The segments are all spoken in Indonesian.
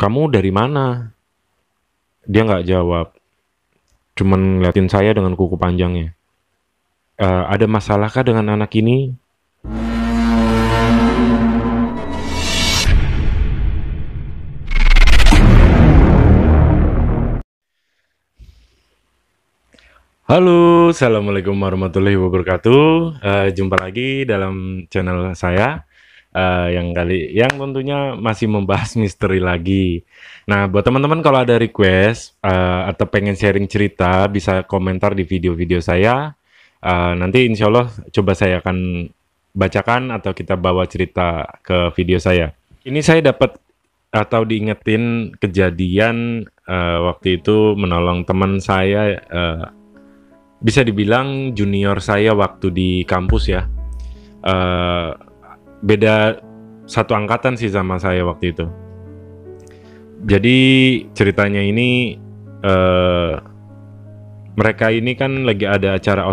kamu dari mana? Dia nggak jawab, cuman ngeliatin saya dengan kuku panjangnya. Ada masalahkah dengan anak ini? Halo, assalamualaikum warahmatullahi wabarakatuh. Jumpa lagi dalam channel saya yang tentunya masih membahas misteri lagi. Nah, buat teman-teman kalau ada request atau pengen sharing cerita, bisa komentar di video-video saya. Nanti insya Allah coba saya akan bacakan atau kita bawa cerita ke video saya. Ini saya dapat atau diingetin kejadian waktu itu menolong teman saya. Bisa dibilang junior saya waktu di kampus ya. Eh, Beda satu angkatan sih sama saya waktu itu. Jadi ceritanya ini eh, mereka ini kan lagi ada acara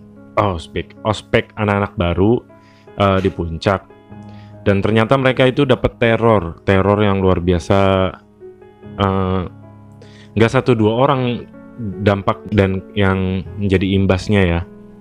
ospek anak-anak baru di puncak. Dan ternyata mereka itu dapat teror yang luar biasa. Eh, Nggak satu dua orang dampak dan yang menjadi imbasnya ya.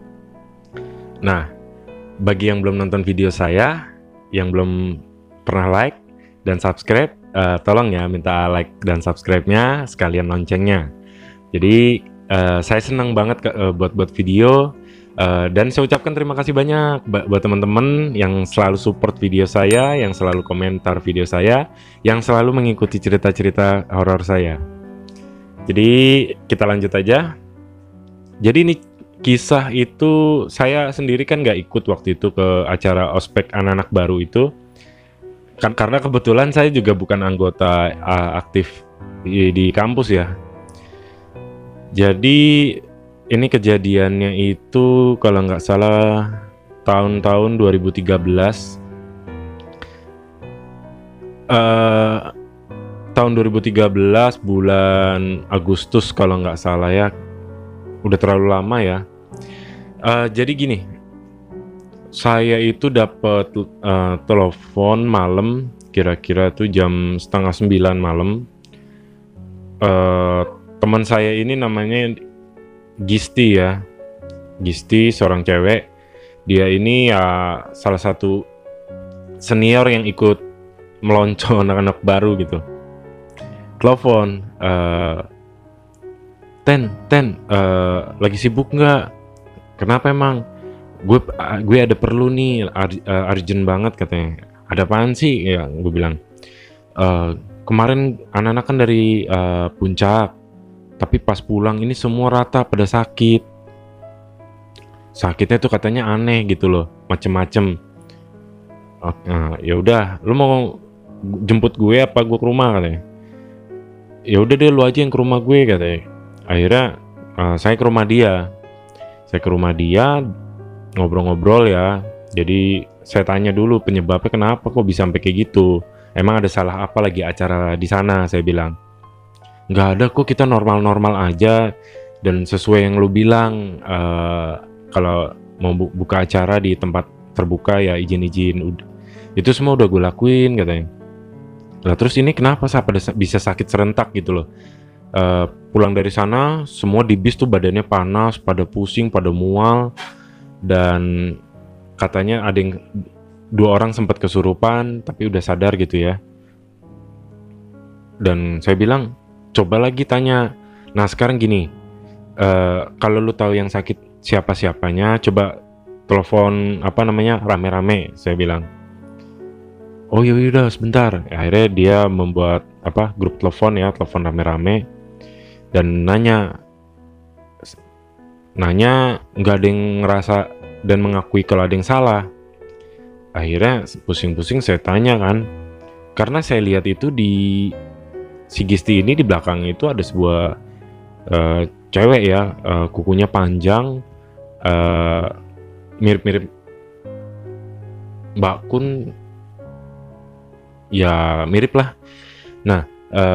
Nah, bagi yang belum nonton video saya, yang belum pernah like dan subscribe, tolong ya minta like dan subscribe-nya sekalian loncengnya. Jadi saya senang banget buat video dan saya ucapkan terima kasih banyak buat teman-teman yang selalu support video saya, yang selalu komentar video saya, yang selalu mengikuti cerita-cerita horor saya. Jadi kita lanjut aja. Jadi ini kisah itu saya sendiri kan nggak ikut waktu itu ke acara ospek anak-anak baru itu. Kan karena kebetulan saya juga bukan anggota aktif di kampus ya. Jadi ini kejadiannya itu kalau nggak salah tahun-tahun 2013. Tahun 2013 bulan Agustus kalau nggak salah ya, udah terlalu lama ya. Jadi gini, saya itu dapat telepon malam, kira-kira tuh jam 8:30 malam. Teman saya ini namanya Gisti ya, Gisti seorang cewek. Dia ini ya salah satu senior yang ikut melonco anak-anak baru gitu. Telepon, Ten, lagi sibuk nggak? Kenapa emang? Gue ada perlu nih, urgent banget katanya. Ada apaan sih? Ya, gue bilang. Kemarin anak-anak kan dari puncak, tapi pas pulang ini semua rata pada sakit. Sakitnya tuh katanya aneh gitu loh, macem-macem. Ya udah, lu mau jemput gue apa gue ke rumah katanya? Ya udah deh lu aja yang ke rumah gue katanya. Akhirnya saya ke rumah dia. Ngobrol-ngobrol ya. Jadi saya tanya dulu penyebabnya kenapa kok bisa sampai kayak gitu. Emang ada salah apa lagi acara di sana? Saya bilang. Nggak ada kok, kita normal-normal aja. Dan sesuai yang lu bilang, kalau mau buka acara di tempat terbuka ya izin-izin. Itu semua udah gue lakuin katanya. Nah terus ini kenapa bisa sakit serentak gitu loh. Pulang dari sana semua di bis tuh badannya panas, pada pusing, pada mual. Dan katanya ada yang 2 orang sempat kesurupan tapi udah sadar gitu ya. Dan saya bilang coba lagi tanya. Nah sekarang gini, kalau lu tahu yang sakit siapa-siapanya, coba telepon rame-rame, saya bilang. Oh ya udah sebentar. Akhirnya dia membuat grup telepon rame-rame dan nanya nggak ada yang ngerasa dan mengakui kalau ada yang salah. Akhirnya pusing-pusing saya tanya kan, karena saya lihat itu di si Gisti ini di belakang itu ada sebuah cewek ya, kukunya panjang, mirip-mirip Mbak Kun. Ya mirip lah. Nah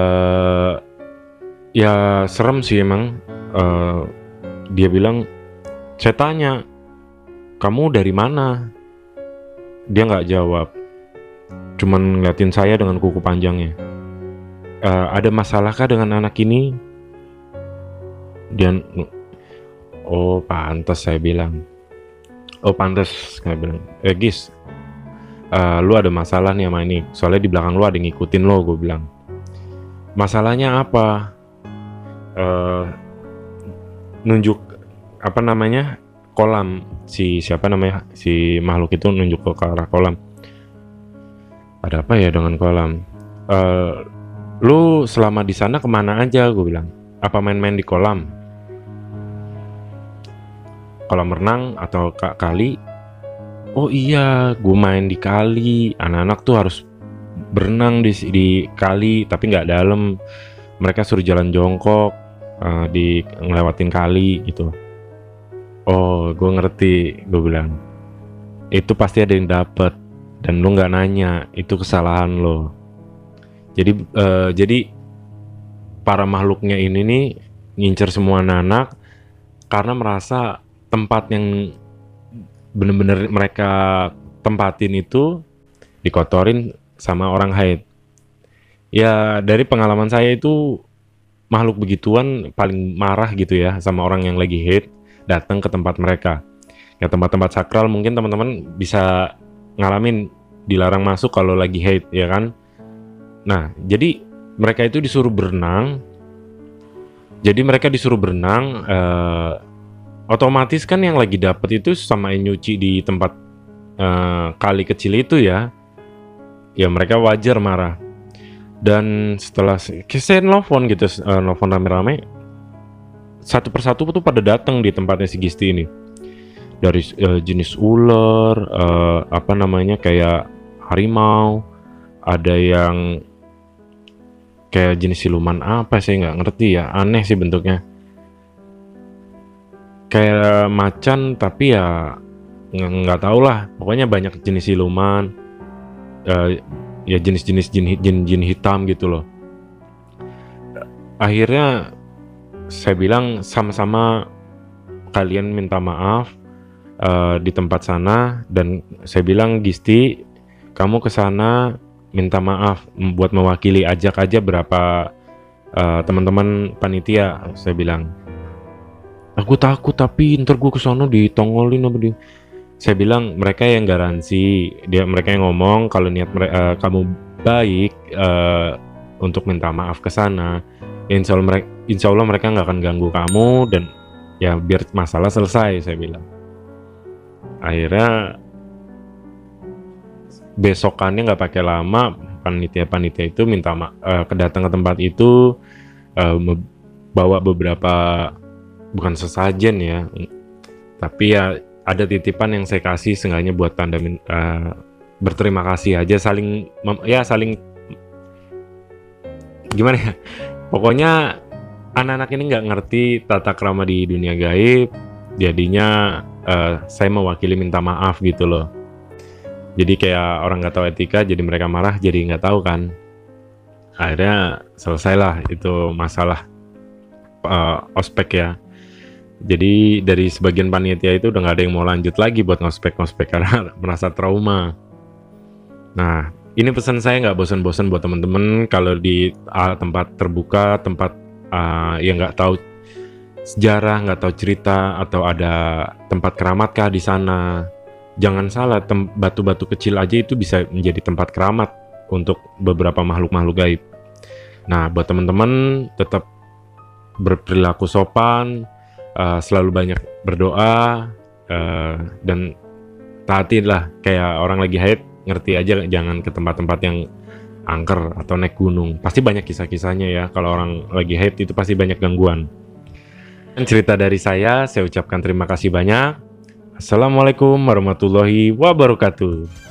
ya serem sih emang. Dia bilang, saya tanya, kamu dari mana? Dia nggak jawab, cuman ngeliatin saya dengan kuku panjangnya. ada masalahkah dengan anak ini? Dia, oh pantas, saya bilang. Oh pantas, saya bilang. Gis, lu ada masalah nih sama ini. Soalnya di belakang lu ada yang ngikutin lo, gue bilang. Masalahnya apa? Nunjuk apa namanya, kolam. Siapa namanya, si makhluk itu nunjuk ke arah kolam. Ada apa ya dengan kolam? Lu selama di sana kemana aja, gue bilang. Apa main-main di kolam renang atau kali? Oh iya, gue main di kali. Anak-anak tuh harus berenang di kali, tapi nggak dalam. Mereka suruh jalan jongkok di ngelewatin kali gitu. Oh, gue ngerti, gue bilang. Itu pasti ada yang dapet, dan lu nggak nanya, itu kesalahan lo. Jadi para makhluknya ini nih ngincer semua anak karena merasa tempat yang bener-bener mereka tempatin itu dikotorin sama orang haid. Ya dari pengalaman saya itu, makhluk begituan paling marah gitu ya sama orang yang lagi haid datang ke tempat mereka. Ya tempat-tempat sakral mungkin teman-teman bisa ngalamin, dilarang masuk kalau lagi haid, ya kan. Nah jadi mereka itu disuruh berenang. Otomatis kan yang lagi dapet itu sama yang nyuci di tempat kali kecil itu ya mereka wajar marah. Dan setelah saya nelfon gitu, nelfon rame-rame, satu persatu tuh pada datang di tempatnya si Gisti ini. Dari jenis ular, apa namanya, kayak harimau, ada yang kayak jenis siluman apa, saya nggak ngerti ya, aneh sih bentuknya. Kayak macan tapi ya nggak tahu lah, pokoknya banyak jenis siluman, ya jenis-jenis jin hitam gitu loh. Akhirnya saya bilang sama-sama kalian minta maaf di tempat sana, dan saya bilang, Gisti, kamu ke sana minta maaf buat mewakili, ajak aja berapa teman-teman panitia. Saya bilang, aku takut tapi ntar gue kesana ditongolin apa dia. Saya bilang, mereka yang garansi, mereka yang ngomong kalau niat kamu baik untuk minta maaf ke sana, insya Allah mereka nggak akan ganggu kamu, dan ya biar masalah selesai, saya bilang. Akhirnya besokannya nggak pakai lama, panitia itu minta kedatang ke tempat itu, bawa beberapa, bukan sesajen ya, tapi ya ada titipan yang saya kasih seenggaknya buat tanda berterima kasih aja, saling gimana ya, pokoknya anak-anak ini nggak ngerti tata krama di dunia gaib, jadinya saya mewakili minta maaf gitu loh. Jadi kayak orang nggak tahu etika, jadi mereka marah, jadi nggak tahu kan. Akhirnya selesailah itu masalah ospek ya. Jadi dari sebagian panitia itu udah nggak ada yang mau lanjut lagi buat ngospek karena merasa trauma. Nah, ini pesan saya, nggak bosan-bosan buat temen-temen kalau di tempat terbuka, tempat yang nggak tahu sejarah, nggak tahu cerita, atau ada tempat keramat kah di sana. Jangan salah, batu-batu kecil aja itu bisa menjadi tempat keramat untuk beberapa makhluk-makhluk gaib. Nah, buat teman-teman tetap berperilaku sopan, selalu banyak berdoa, dan taatilah kayak orang lagi haid, ngerti aja, jangan ke tempat-tempat yang angker atau naik gunung. Pasti banyak kisah-kisahnya ya, kalau orang lagi haid itu pasti banyak gangguan. Dan cerita dari saya ucapkan terima kasih banyak. Assalamualaikum warahmatullahi wabarakatuh.